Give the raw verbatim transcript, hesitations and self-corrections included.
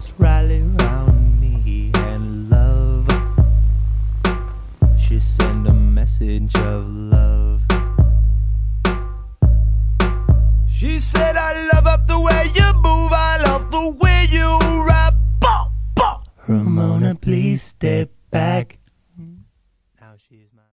just rally round me and love. She sent a message of love. She said, I love up the way you move, I love the way you rap. Bah, bah. Ramona, please step back. Now she is my